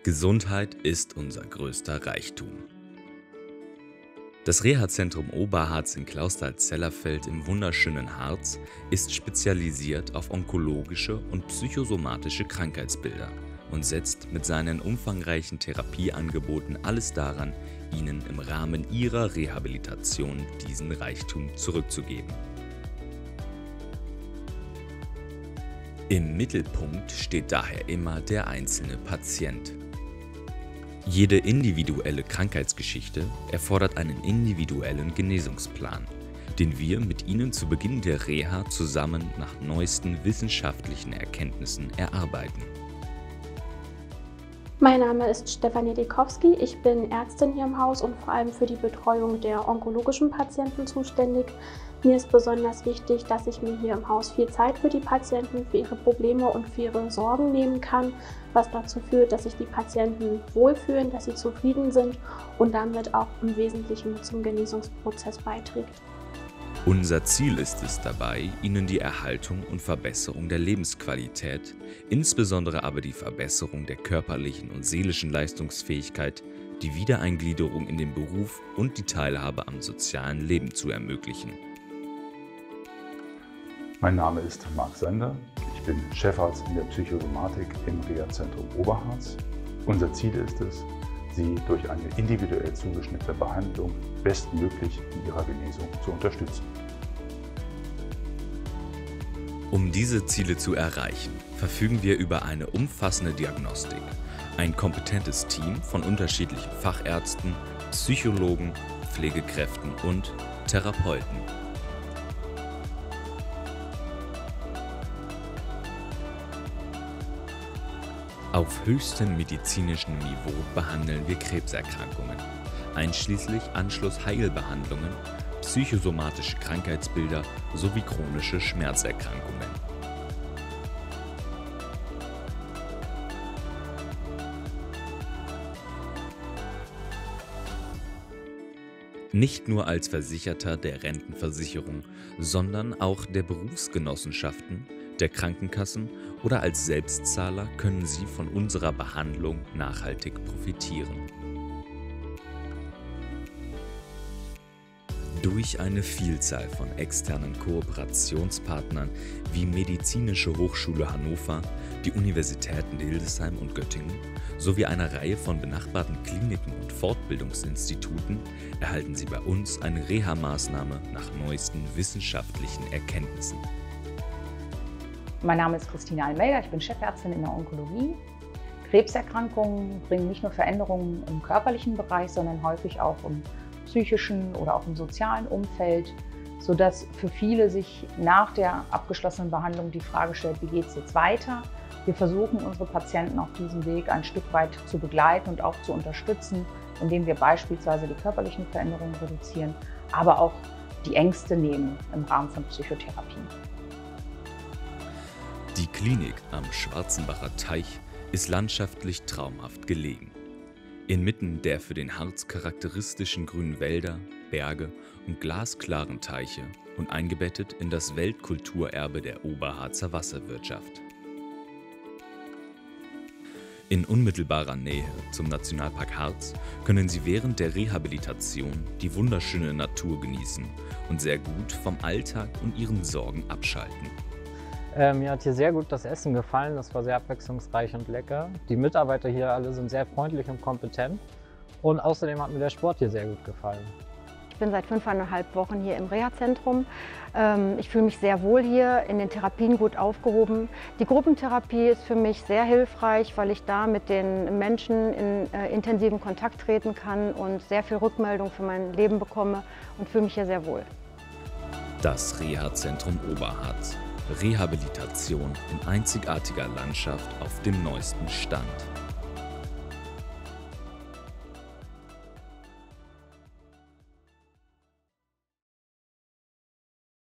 Gesundheit ist unser größter Reichtum. Das Reha-Zentrum Oberharz in Clausthal-Zellerfeld im wunderschönen Harz ist spezialisiert auf onkologische und psychosomatische Krankheitsbilder und setzt mit seinen umfangreichen Therapieangeboten alles daran, Ihnen im Rahmen Ihrer Rehabilitation diesen Reichtum zurückzugeben. Im Mittelpunkt steht daher immer der einzelne Patient. Jede individuelle Krankheitsgeschichte erfordert einen individuellen Genesungsplan, den wir mit Ihnen zu Beginn der Reha zusammen nach neuesten wissenschaftlichen Erkenntnissen erarbeiten. Mein Name ist Stefanie Dekowski, ich bin Ärztin hier im Haus und vor allem für die Betreuung der onkologischen Patienten zuständig. Mir ist besonders wichtig, dass ich mir hier im Haus viel Zeit für die Patienten, für ihre Probleme und für ihre Sorgen nehmen kann, was dazu führt, dass sich die Patienten wohlfühlen, dass sie zufrieden sind und damit auch im Wesentlichen zum Genesungsprozess beiträgt. Unser Ziel ist es dabei, Ihnen die Erhaltung und Verbesserung der Lebensqualität, insbesondere aber die Verbesserung der körperlichen und seelischen Leistungsfähigkeit, die Wiedereingliederung in den Beruf und die Teilhabe am sozialen Leben zu ermöglichen. Mein Name ist Marc Sander, ich bin Chefarzt in der Psychosomatik im Reha-Zentrum Oberharz. Unser Ziel ist es, Sie durch eine individuell zugeschnittene Behandlung bestmöglich in ihrer Genesung zu unterstützen. Um diese Ziele zu erreichen, verfügen wir über eine umfassende Diagnostik, ein kompetentes Team von unterschiedlichen Fachärzten, Psychologen, Pflegekräften und Therapeuten. Auf höchstem medizinischen Niveau behandeln wir Krebserkrankungen, einschließlich Anschlussheilbehandlungen, psychosomatische Krankheitsbilder sowie chronische Schmerzerkrankungen. Nicht nur als Versicherter der Rentenversicherung, sondern auch der Berufsgenossenschaften, der Krankenkassen oder als Selbstzahler können Sie von unserer Behandlung nachhaltig profitieren. Durch eine Vielzahl von externen Kooperationspartnern wie Medizinische Hochschule Hannover, die Universitäten Hildesheim und Göttingen sowie einer Reihe von benachbarten Kliniken und Fortbildungsinstituten erhalten Sie bei uns eine Reha-Maßnahme nach neuesten wissenschaftlichen Erkenntnissen. Mein Name ist Christina Almeida, ich bin Chefärztin in der Onkologie. Krebserkrankungen bringen nicht nur Veränderungen im körperlichen Bereich, sondern häufig auch im psychischen oder auch im sozialen Umfeld, sodass für viele sich nach der abgeschlossenen Behandlung die Frage stellt, wie geht es jetzt weiter? Wir versuchen, unsere Patienten auf diesem Weg ein Stück weit zu begleiten und auch zu unterstützen, indem wir beispielsweise die körperlichen Veränderungen reduzieren, aber auch die Ängste nehmen im Rahmen von Psychotherapien. Die Klinik am Schwarzenbacher Teich ist landschaftlich traumhaft gelegen. Inmitten der für den Harz charakteristischen grünen Wälder, Berge und glasklaren Teiche und eingebettet in das Weltkulturerbe der Oberharzer Wasserwirtschaft. In unmittelbarer Nähe zum Nationalpark Harz können Sie während der Rehabilitation die wunderschöne Natur genießen und sehr gut vom Alltag und Ihren Sorgen abschalten. Mir hat hier sehr gut das Essen gefallen, das war sehr abwechslungsreich und lecker. Die Mitarbeiter hier alle sind sehr freundlich und kompetent und außerdem hat mir der Sport hier sehr gut gefallen. Ich bin seit 5,5 Wochen hier im Reha-Zentrum. Ich fühle mich sehr wohl hier, in den Therapien gut aufgehoben. Die Gruppentherapie ist für mich sehr hilfreich, weil ich da mit den Menschen in intensiven Kontakt treten kann und sehr viel Rückmeldung für mein Leben bekomme und fühle mich hier sehr wohl. Das Reha-Zentrum Oberharz. Rehabilitation in einzigartiger Landschaft auf dem neuesten Stand.